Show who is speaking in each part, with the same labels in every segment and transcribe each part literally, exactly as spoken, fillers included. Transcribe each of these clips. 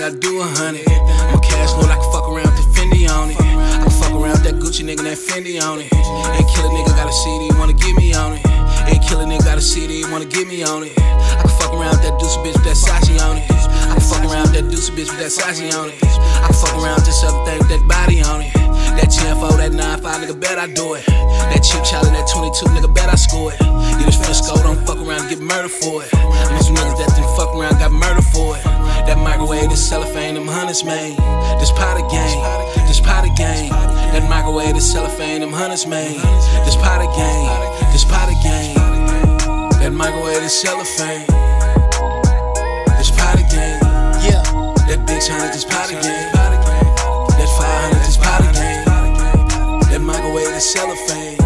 Speaker 1: gotta do a hundred. I'm a cash load, I can fuck around with the Fendi on it. I can fuck around with that Gucci nigga, that Fendi on it. Ain't kill a nigga, got a C D, wanna give me on it. Ain't kill a nigga, got a C D, wanna give me on it. I can fuck around with that Deuce bitch with that Sachi on it. I can fuck around with that Deuce bitch with that Sachi on it. I can fuck around with this other thing with that body on it. That ten four, that nine five, nigga, bet I do it. That cheap Charlie, that twenty-two, nigga, bet I score it. Yeah, this finna score, don't fuck around and get murdered for it. I'm some niggas that didn't fuck around, got murdered for it. That microwave, this cellophane, them hundreds made. This pot of game, this pot of game. That microwave, this cellophane, them hundreds made. This pot of game, this pot of game. That microwave, this cellophane. This pot of game, yeah. That big hundred, this pot of game. That five hundred, this pot of game. That microwave, this cellophane.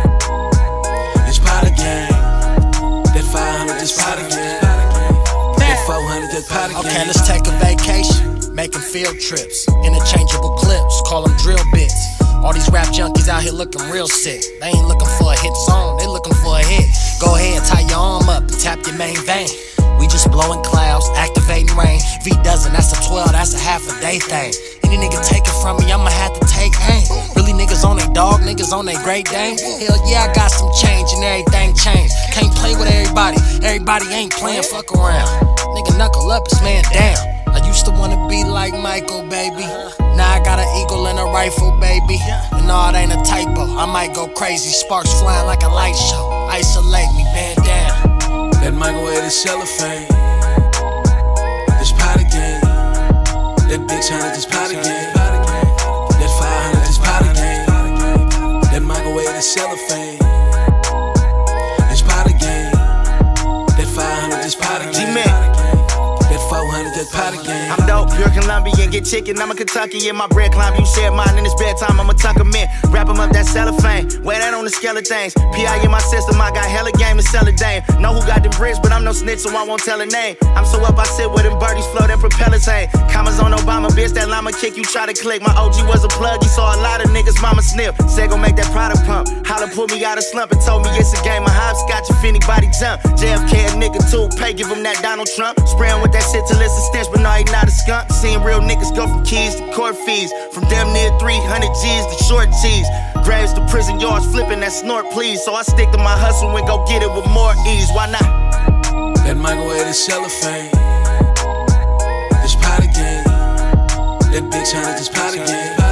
Speaker 1: This pot of game. That five hundred, this pot of game. That four hundred, that pot of game.
Speaker 2: Okay, let's take a vacation, making field trips, interchangeable clips, call them drill bits. All these rap junkies out here looking real sick. They ain't looking for a hit song, they looking for a hit. Go ahead, tie your arm up and tap your main vein. We just blowing clouds, activating rain. V dozen, that's a twelve, that's a half a day thing. Any nigga take it from me, I'ma have to take aim. Really niggas on they dog, niggas on they Great Dane. Hell yeah, I got some change and everything changed. Can't play with everybody, everybody ain't playing, fuck around. Nigga knuckle up, it's man down. I used to wanna be like Michael, baby. Now I got an eagle and a rifle, baby. And no, it ain't a typo, I might go crazy. Sparks flying like a light show. Isolate me, band down.
Speaker 1: That microwave, this cellophane. This pot of game. That big hundred, this pot of game. That five hundred, this pot of game. That microwave, this cellophane. This pot of game. That five hundred, this pot of game. That four hundred, that pot of game.
Speaker 3: I'm dope, pure Colombian, get chicken, I'm a Kentucky. In my bread climb, you share mine in this bedtime, I'ma tuck 'em in. Wrap 'em up, that cellophane, wear that on the scale of things. P I in my system, I got hella game and sell a dame. Know who got them bricks, but I'm no snitch, so I won't tell a name. I'm so up, I sit where them birdies flow, them propellers hang. Commas on Obama, bitch, that llama kick, you try to click. My O G was a plug, he saw a lot of niggas, mama sniff. Said go make that product pump, holla pulled me out of slump and told me it's a game of hopscotch if anybody jump. J F K a nigga too, pay, give him that Donald Trump. Spraying with that shit till it's a stench, but no, he not a skunk. Seeing real niggas go from keys to court fees, from damn near three hundred G's to short cheese. Graves to prison yards, flipping that snort, please. So I stick to my hustle and go get it with more ease. Why not?
Speaker 1: That microwave, this cellophane. This pot of game. That big hundred, this pot of game.